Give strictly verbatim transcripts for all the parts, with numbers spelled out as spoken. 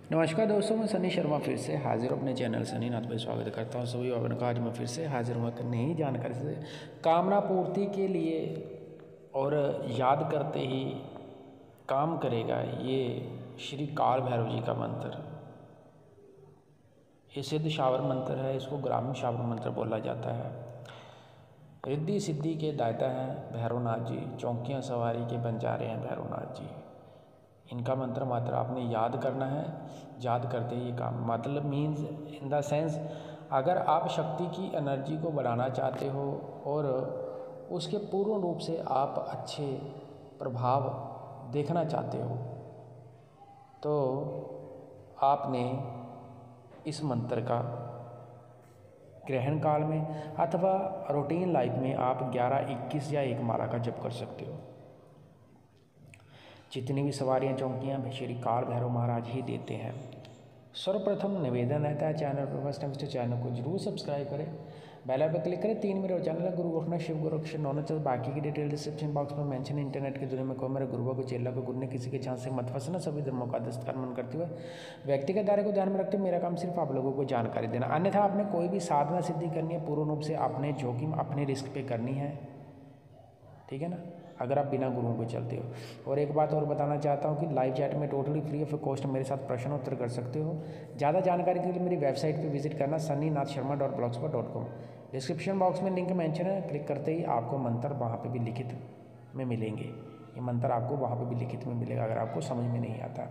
नमस्कार दोस्तों, मैं सनी शर्मा फिर से हाजिर अपने चैनल सनी नाथ पर स्वागत करता हूं सभी भाइयों का। आज मैं फिर से हाजिर हुआ कि नई जानकारी से कामना पूर्ति के लिए और याद करते ही काम करेगा ये श्री काल भैरव जी का मंत्र। ये सिद्ध शावर मंत्र है, इसको ग्रामीण शावर मंत्र बोला जाता है। रिद्धि सिद्धि के दाता हैं भैरवनाथ जी, चौकियाँ सवारी के बंजारे हैं भैरवनाथ जी। इनका मंत्र मात्र आपने याद करना है, याद करते ही ये काम मतलब मीन्स इन द सेंस, अगर आप शक्ति की एनर्जी को बढ़ाना चाहते हो और उसके पूर्ण रूप से आप अच्छे प्रभाव देखना चाहते हो तो आपने इस मंत्र का ग्रहण काल में अथवा रूटीन लाइफ में आप ग्यारह, इक्कीस या एक माला का जप कर सकते हो। जितनी भी सवारियाँ चौकियाँ श्री काल भैरव महाराज ही देते हैं। सर्वप्रथम निवेदन रहता है, चैनल पर फर्स्ट टाइम चैनल को जरूर सब्सक्राइब करें, बेल आइकन पर क्लिक करें। तीन मेरे चैनल है, गुरु गोरखनाथ शिव गोरक्ष नौन चल, बाकी की डिटेल डिस्क्रिप्शन बॉक्स में मेंशन है। इंटरनेट की दुनिया में कोई मेरे गुरुओं को चेला को गुरु ने किसी के झांसे मत फंसना। सभी धर्मों का दस्तकार मन करते हुए व्यक्तिगत दायरे को ध्यान में रखते मेरा काम सिर्फ आप लोगों को जानकारी देना। अन्यथा आपने कोई भी साधना सिद्धि करनी है पूर्ण रूप से आपने जोखिम अपने रिस्क पे करनी है, ठीक है ना, अगर आप बिना गुरुओं को चलते हो। और एक बात और बताना चाहता हूँ कि लाइव चैट में टोटली फ्री ऑफ कॉस्ट मेरे साथ प्रश्न उत्तर कर सकते हो। ज़्यादा जानकारी के लिए मेरी वेबसाइट पे विजिट करना Sunny Nath Sharma dot blogspot dot com. Description box में लिंक मेंशन है, क्लिक करते ही आपको मंत्र वहाँ पे भी लिखित में मिलेंगे। ये मंत्र आपको वहाँ पे भी लिखित में मिलेगा अगर आपको समझ में नहीं आता।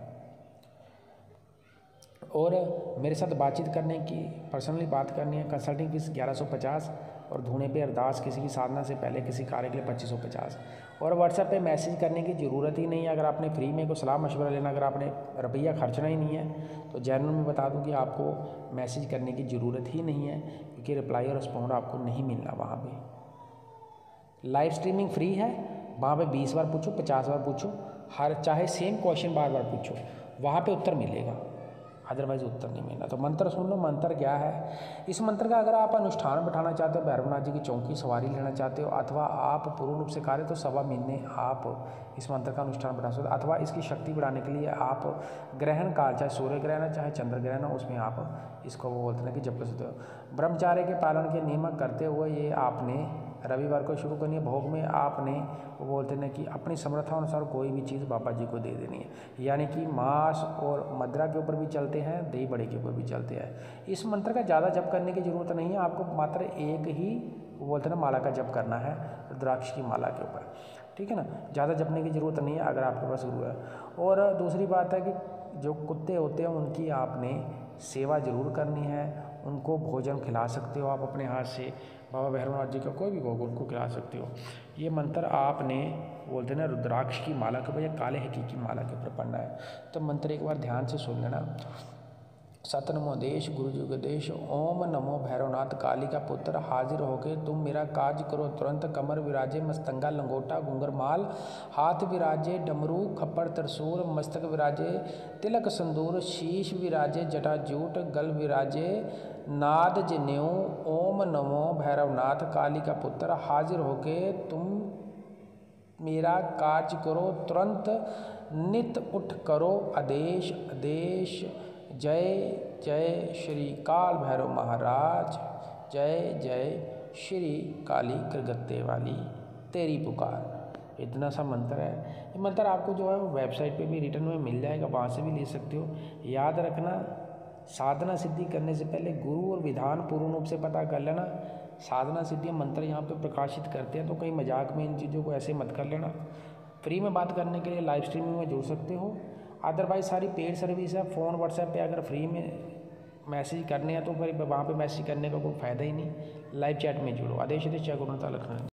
और मेरे साथ बातचीत करने की, पर्सनली बात करनी है, कंसल्टिंग फीस ग्यारह सौ पचास और धूने पे अरदास किसी की साधना से पहले किसी कार्य के लिए पच्चीस सौ पचास। और व्हाट्सएप पे मैसेज करने की ज़रूरत ही नहीं है। अगर आपने फ्री में कोई सलाह मशवरा लेना, अगर आपने रुपया खर्चना ही नहीं है तो जनरल में बता दूं कि आपको मैसेज करने की ज़रूरत ही नहीं है, क्योंकि रिप्लाई और रिस्पॉन्ड आपको नहीं मिलना। वहाँ पे लाइव स्ट्रीमिंग फ्री है, वहाँ पे बीस बार पूछो, पचास बार पूछो, हर चाहे सेम क्वेश्चन बार बार पूछो, वहाँ पे उत्तर मिलेगा, अदरवाइज उत्तर नहीं मिलना। तो मंत्र सुन लो। मंत्र क्या है? इस मंत्र का अगर आप अनुष्ठान बैठाना चाहते हो, भैरवनाथ जी की चौकी सवारी लेना चाहते हो, अथवा आप पूर्ण रूप से कार्य तो सवा महीने आप इस मंत्र का अनुष्ठान बैठा सकते हो। अथवा इसकी शक्ति बढ़ाने के लिए आप ग्रहण काल, चाहे सूर्य ग्रहण है चाहे चंद्र ग्रहण है, उसमें आप इसको वो बोलते हैं कि जप कर सकते हो। ब्रह्मचार्य के पालन के नियम करते हुए ये आपने रविवार को शुरू करनी है। भोग में आपने वो बोलते हैं कि अपनी समर्था अनुसार कोई भी चीज़ बाबा जी को दे देनी है, यानी कि मांस और मदिरा के ऊपर भी चलते हैं, दही बड़े के ऊपर भी चलते हैं। इस मंत्र का ज़्यादा जप करने की ज़रूरत नहीं है, आपको मात्र एक ही वो बोलते हैं ना माला का जप करना है, रुद्राक्ष की माला के ऊपर, ठीक है ना। ज़्यादा जपने की ज़रूरत नहीं है अगर आपके पास गुरु है। और दूसरी बात है कि जो कुत्ते होते हैं उनकी आपने सेवा ज़रूर करनी है, उनको भोजन खिला सकते हो आप अपने हाथ से। बाबा भैरवनाथ जी का कोई भी भोग उनको खिला सकते हो। ये मंत्र आपने बोलते हैं ना रुद्राक्ष की माला के ऊपर या काले हकी की माला के ऊपर पढ़ना है। तो मंत्र एक बार ध्यान से सुन लेना। सत नमो देश गुरु जी देश, ओम नमो भैरवनाथ काली का पुत्र, हाजिर होके तुम मेरा कार्य करो तुरंत। कमर विराजे मस्तंगा लंगोटा घुंगर माल, हाथ विराजे डमरू खप्पर त्रिशूल, मस्तक विराजे तिलक संदूर, शीश विराजे जटाजूट, गल विराजे नाद जनेऊ। ओम नमो भैरवनाथ काली का पुत्र, हाजिर होके तुम मेरा कार्य करो तुरंत। नित उठ करो आदेश आदेश। जय जय श्री काल भैरव महाराज, जय जय श्री काली कृगत्ते वाली तेरी पुकार। इतना सा मंत्र है। ये मंत्र आपको जो है वो वेबसाइट पे भी रिटर्न में मिल जाएगा, वहाँ से भी ले सकते हो। याद रखना, साधना सिद्धि करने से पहले गुरु और विधान पूर्ण रूप से पता कर लेना। साधना सिद्धि मंत्र यहाँ पे प्रकाशित करते हैं, तो कहीं मजाक में इन चीज़ों को ऐसे मत कर लेना। फ्री में बात करने के लिए लाइव स्ट्रीमिंग में जुड़ सकते हो, अदरवाइज सारी पेड सर्विस है। फ़ोन व्हाट्सएप पे अगर फ्री में मैसेज करने हैं तो फिर वहाँ पे मैसेज करने का कोई फ़ायदा ही नहीं। लाइव चैट में जुड़ो। आदेश आदेश जय गुरुनाथ लखनऊ।